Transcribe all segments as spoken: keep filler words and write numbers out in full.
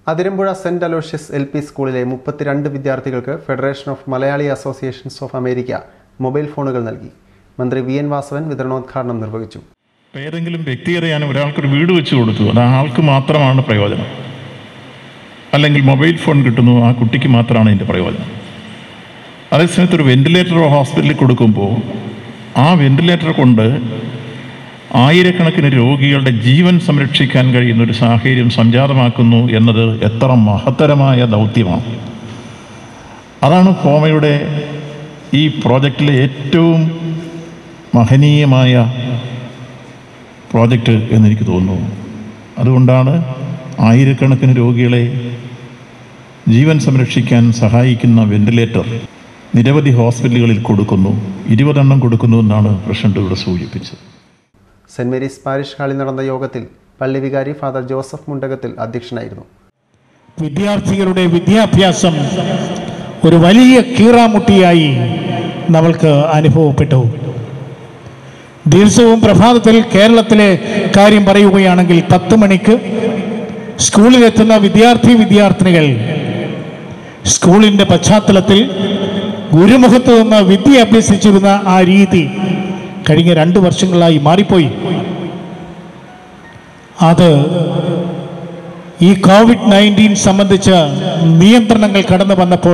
Athirampuzha Saint Aloysius L P സ്കൂളിലെ മുപ്പത്തിരണ്ട് വിദ്യാർത്ഥികൾക്ക് federation of Malayali associations of America mobile ഫോണുകൾ നൽകി. മന്ത്രി വി എൻ വാസവൻ വിതരണോദ്ഘാടനം നിർവഹിച്ചു. ഏതെങ്കിലും വ്യക്തി അറിയാൻ ഒരാൾക്കൊരു വീട് വെച്ച് കൊടുത്തു, അത് ആൾക്ക് മാത്രമാണ് പ്രയോജനം. അല്ലെങ്കിൽ മൊബൈൽ ഫോൺ കിട്ടുന്നു, ആ കുട്ടിക്ക് മാത്രമാണ് ഇതിൻ്റെ പ്രയോജനം. അതേസമയത്ത് ഒരു വെന്റിലേറ്റർ ഹോസ്പിറ്റലിൽ കൊടുക്കുമ്പോൾ ആ വെന്റിലേറ്റർ കൊണ്ട് ആയിരക്കണക്കിന് രോഗികളുടെ ജീവൻ സംരക്ഷിക്കാൻ കഴിയുന്ന ഒരു സാഹചര്യം സംജാതമാക്കുന്നു എന്നത് എത്ര മഹത്തരമായ ദൗത്യമാണ്. അതാണ് ഫോമയുടെ ഈ പ്രോജക്റ്റിലെ ഏറ്റവും മഹനീയമായ പ്രോജക്റ്റ് എന്നെനിക്ക് തോന്നുന്നു. അതുകൊണ്ടാണ് ആയിരക്കണക്കിന് രോഗികളെ ജീവൻ സംരക്ഷിക്കാൻ സഹായിക്കുന്ന വെന്റിലേറ്റർ നിരവധി ഹോസ്പിറ്റലുകളിൽ കൊടുക്കുന്നു, ഇരുപതെണ്ണം കൊടുക്കുന്നു എന്നാണ് പ്രസിഡന്റ് ഇവിടെ സൂചിപ്പിച്ചത്. സെന്റ് മേരീസ് പാരിഷ് ഹാളിൽ നടന്ന യോഗത്തിൽ പള്ളി വികാരി ഫാദർ ജോസഫ് മുണ്ടകത്തിൽ അധ്യക്ഷനായിരുന്നു. വിദ്യാർത്ഥികളുടെ വിദ്യാഭ്യാസം ഒരു വലിയ കീറാമുട്ടിയായി നമ്മൾക്ക് അനുഭവപ്പെട്ടു. ദിവസവും പ്രഭാതത്തിൽ കേരളത്തിലെ കാര്യം പറയുകയാണെങ്കിൽ പത്ത് മണിക്ക് സ്കൂളിലെത്തുന്ന വിദ്യാർത്ഥി വിദ്യാർത്ഥിനികൾ സ്കൂളിൻ്റെ പശ്ചാത്തലത്തിൽ ഗുരുമുഖത്ത് നിന്ന് വിദ്യ അഭ്യസിച്ചിരുന്ന ആ രീതി കഴിഞ്ഞ രണ്ട് വർഷങ്ങളായി മാറിപ്പോയി. അത് ഈ കോവിഡ് നയൻറ്റീൻ സംബന്ധിച്ച നിയന്ത്രണങ്ങൾ കടന്നു വന്നപ്പോൾ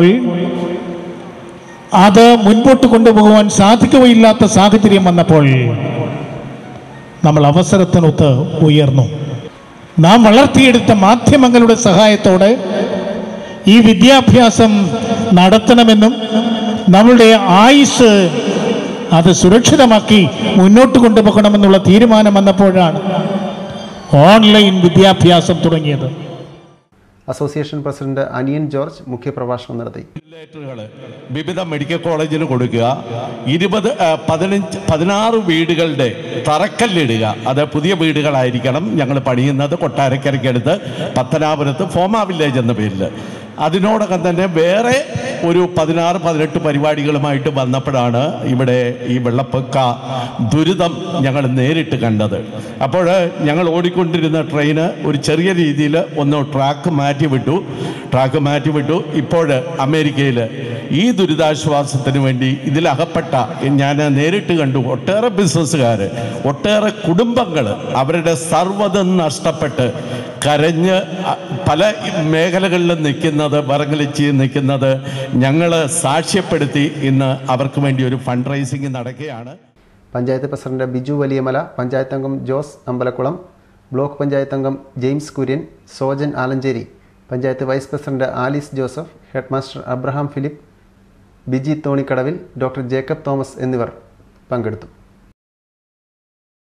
അത് മുൻപോട്ട് കൊണ്ടുപോകുവാൻ സാധിക്കുകയില്ലാത്ത സാഹചര്യം വന്നപ്പോൾ നമ്മൾ അവസരത്തിനൊത്ത് ഉയർന്നു. നാം വളർത്തിയെടുത്ത മാധ്യമങ്ങളുടെ സഹായത്തോടെ ഈ വിദ്യാഭ്യാസം നടത്തണമെന്നും നമ്മളുടെ ആയുസ് അത് സുരക്ഷിതമാക്കി മുന്നോട്ട് കൊണ്ടുപോകണമെന്നുള്ള തീരുമാനം വന്നപ്പോഴാണ് ഓൺലൈൻ വിദ്യാഭ്യാസം തുടങ്ങിയത്. അസോസിയേഷൻ പ്രസിഡന്റ് അനിയൻ ജോർജ് മുഖ്യപ്രഭാഷണം നടത്തി. വിവിധ മെഡിക്കൽ കോളേജിൽ കൊടുക്കുക, ഇരുപത് പതിനഞ്ച് പതിനാറ് വീടുകളുടെ തറക്കല്ലിടുക. അത് പുതിയ വീടുകളായിരിക്കണം. ഞങ്ങൾ പണിയുന്നത് കൊട്ടാരക്കരയ്ക്കടുത്ത് പത്തനാപുരത്ത് ഫോമ വില്ലേജ് എന്ന പേരിൽ. അതിനോടകം തന്നെ വേറെ ഒരു പതിനാറ് പതിനെട്ട് പരിപാടികളുമായിട്ട് വന്നപ്പോഴാണ് ഇവിടെ ഈ വെള്ളപ്പൊക്ക ദുരിതം ഞങ്ങൾ നേരിട്ട് കണ്ടത്. അപ്പോൾ ഞങ്ങൾ ഓടിക്കൊണ്ടിരുന്ന ട്രെയിന് ഒരു ചെറിയ രീതിയിൽ ഒന്ന് ട്രാക്ക് മാറ്റി വിട്ടു ട്രാക്ക് മാറ്റി വിട്ടു ഇപ്പോൾ അമേരിക്കയിൽ ഈ ദുരിതാശ്വാസത്തിന് വേണ്ടി ഇതിലകപ്പെട്ട ഞാൻ നേരിട്ട് കണ്ടു. ഒട്ടേറെ ബിസിനസ്സുകാർ, ഒട്ടേറെ കുടുംബങ്ങൾ അവരുടെ സർവ്വതും നഷ്ടപ്പെട്ട് കരഞ്ഞ് പല മേഖലകളിലും നിൽക്കുന്നത്, വിറങ്ങലിച്ച് നിൽക്കുന്നത് ഞങ്ങൾ സാക്ഷ്യപ്പെടുത്തി ഇന്ന് അവർക്ക് വേണ്ടി ഒരു ഫണ്ട് റൈസിങ് നടക്കുകയാണ്. പഞ്ചായത്ത് പ്രസിഡന്റ് ബിജു വലിയമല, പഞ്ചായത്ത് അംഗം ജോസ് അമ്പലക്കുളം, ബ്ലോക്ക് പഞ്ചായത്ത് അംഗം James Kurian, Sojan Alanchery, panchayat vice president Alice Joseph, head master Abraham Philip, Biji തോണിക്കടവിൽ, ഡോക്ടർ ജേക്കബ് തോമസ് എന്നിവർ പങ്കെടുത്തു.